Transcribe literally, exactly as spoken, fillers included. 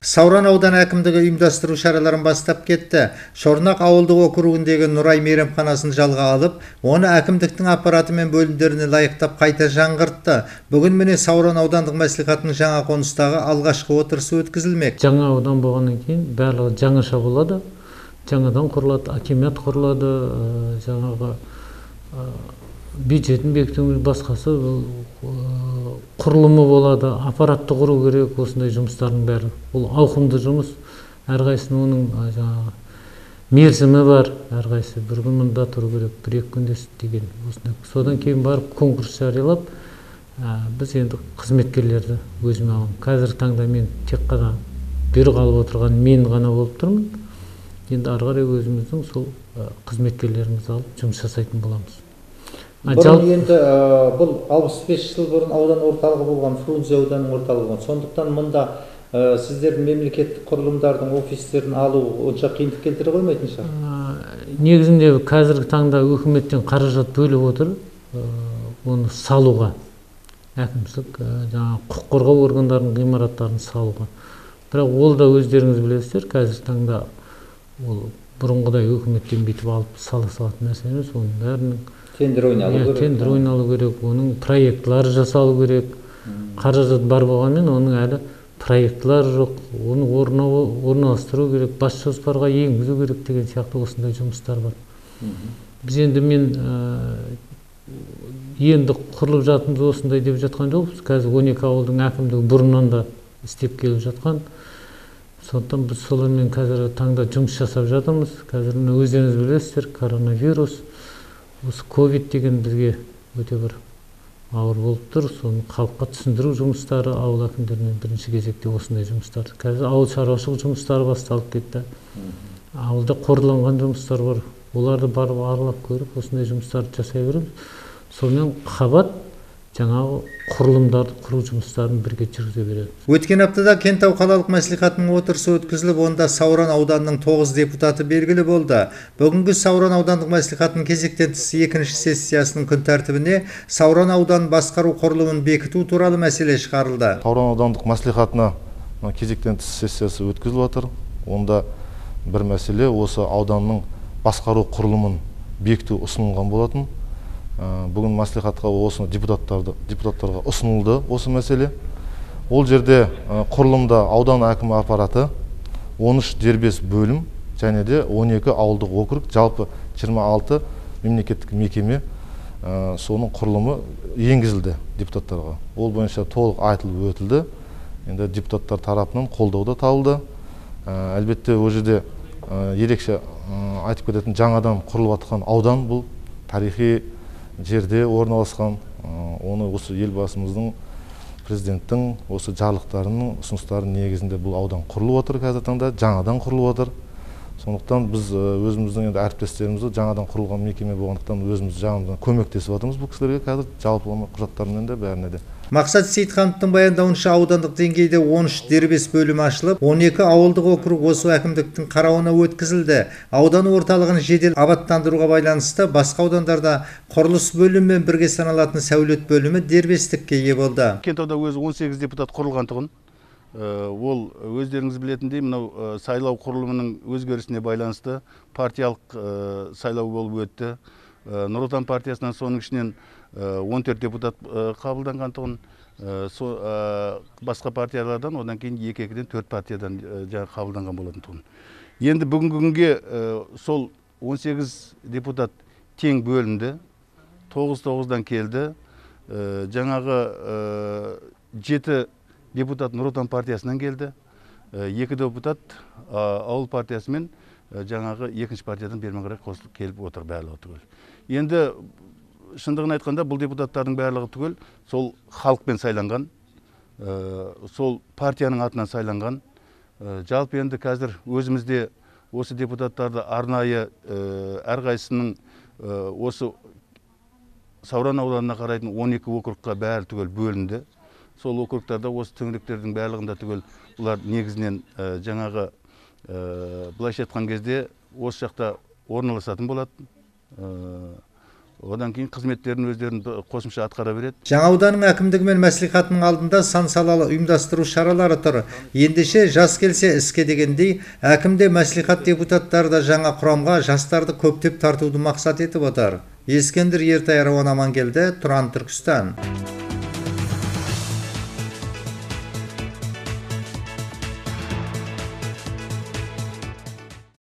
Сауран ауданы әкімдігі ұйымдастыру шараларын бастап кетті. Шорнақ ауылдық округіндегі Нұрай мейрамханасын жалға алып, оны әкімдіктің аппараты мен бөлімдеріне лайықтап қайта жаңғыртты. Бүгін міне Сауран аудандық мәслихаттың жаңа қоныстағы алғашқы отырысы өткізілмек. Жаңа аудан болғаннан кейін барлығы жаңаша болады. Жаңадан құрылады, акимат құрылады, жаңағы бюджетін бекіту басқасы құрылымы болады, аппаратты құру керек, осындай жұмыстардың бәрі. Бұл ауқымды жұмыс, әрқайсының оның жаңағы мерзімі бар, әрқайсы бір күн мұнда тұру керек, бір екі күнде деген осындай. Содан кейін барып конкурс жариялап, біз енді қызметкерлерді өзіме аламын. Қазіргі таңда мен тек қана бұйрық алып отырған мен ғана болып тұрмын. Енді ары қарай өзіміздің сол қызметкерлерімізді алып жұмыс жасайтын боламыз. Бұрын енді бұл алпыс бес жыл бұрын аудан орталығы болған, Фрунзе ауданның орталығы болған. Сондықтан мұнда сіздердің мемлекеттік құрылымдардың офистерін алу онша қиындық келтіре қоймайтын шығар? Негізінде қазіргі таңда үкіметтен қаражат бөліп отыр, оны салуға, әкімшілік, жаңағы құқық қорғау органдарының ғимараттарын салуға. Бірақ ол да өздеріңіз білесіздер, қазіргі таңда ол бұрынғыдай үкіметтен бүйтіп алып сала салатын нәрсе емес, оның бәрінің тендер ойналу керек. Тендер ойналу керек, оның проектлары жасалу керек. Қаражат бар болғанмен, оның әлі проектлар жоқ, оны орналастыру керек, бас жоспарға енгізу керек деген сияқты осындай жұмыстар бар. Біз енді мен енді құрылып жатырмыз осындай деп жатқан жоқпыз. Қазір он екі ауылдың әкімдігі бұрыннан да істеп келіп жатқан. Сондықтан біз солармен қазір таңда жұмыс жасап жатырмыз. Қазір өздеріңіз білесіздер, коронавирус, осы ковид деген бізге өте бір ауыр болып тұр. Соны халыққа түсіндіру жұмыстары ауыл әкімдерінен бірінші кезекте осындай жұмыстар. Қазір ауыл шаруашылық жұмыстары басталып кетті. Ауылда қорланған жұмыстар бар. Оларды барып аралап көріп, осындай жұмыстарды жасай береміз. Сонымен қабат жаңағы құрылымдарды құру жұмыстарын бірге жүргізе береді. Өткен аптада Кентау қалалық мәслихатының отырысы өткізіліп, онда Сауран ауданының тоғыз депутаты белгілі болды. Бүгінгі Сауран аудандық мәслихатының кезектен тыс екінші сессиясының күн тәртібіне Сауран ауданын басқару құрылымын бекіту туралы мәселе шығарылды. Сауран аудандық мәслихатына кезектен тыс сессиясы өткізіліп жатыр. Онда бір мәселе осы ауданның басқару құрылымын бекіту ұсынылған болатын. Бүгін мәслихатқа осы депутаттарды депутаттарға ұсынылды осы мәселе. Ол жерде құрылымда аудан әкімі аппараты, он үш дербес бөлім және де он екі ауылдық округ, жалпы жиырма алты мемлекеттік мекеме, соның құрылымы енгізілді депутаттарға. Ол бойынша толық айтылып өтілді. Енді депутаттар тарапынан қолдау да табылды. Әлбетте ол жерде ерекше айтып кететін жаңадан құрылып жатқан аудан, бұл тарихи жерде орналасқан. Оны осы елбасымыздың, президенттің осы жарлықтарының ұсыныстары негізінде бұл аудан құрылып отыр, қазіргі таңда жаңадан құрылып отыр. Сондықтан біз өзіміздің енді әріптестерімізді жаңадан құрылған мекеме болғандықтан өзіміз жағымыздан көмектесіп жатырмыз бұл кісілерге, қазір жалпы құжаттарымен де бәріне де. Мақсат Сейітхановтың баяндауынша аудандық деңгейде он үш дербес бөлім ашылып, он екі ауылдық округ осы әкімдіктің қарауына өткізілді. Аудан орталығын жедел абаттандыруға байланысты басқа аудандарда құрылыс бөлімімен бірге саналатын сәулет бөлімі дербестікке ие болды. Кентауда өзі он сегіз депутат құрылғандығын, ол өздеріңіз білетіндей, мынау сайлау құрылымының өзгерісіне байланысты партиялық сайлау болып өтті. Нұр Отан партиясынан соның ішінен он төрт депутат қабылданғандығын, басқа партиялардан одан кейін екі-екіден төрт партиядан қабылданған болатын тұғын. Енді бүгінгі күнге сол он сегіз депутат тең бөлінді, тоғыз тоғыздан келді. Жаңағы жеті депутат Нұр Отан партиясынан келді, екі депутат ауыл партиясы мен жаңағы екінші партиядан бермен қарай қосылып келіп отыр барлығы түгел. Енді шындығын айтқанда бұл депутаттардың барлығы түгел сол халықпен сайланған, сол партияның атынан сайланған. Жалпы енді қазір өзімізде осы депутаттарды арнайы әрқайсының осы Сауран ауданына қарайтын он екі округқа бәрі түгел бөлінді. Сол округтарда осы төңіректердің барлығында түгел бұлар негізінен жаңағы былайша айтқан кезде осы жақта орналасатын болады. одан кейін қызметтерін өздерін қосымша атқара береді. Жаңа ауданның әкімдігі мен мәслихатының алдында сан салалы ұйымдастыру шаралары тұр. Ендеше жас келсе іске дегендей, әкімде мәслихат депутаттары да жаңа құрамға жастарды көптеп тартуды мақсат етіп отыр. Ескендір Ертайыр Амангелді, Тұран Түркістан.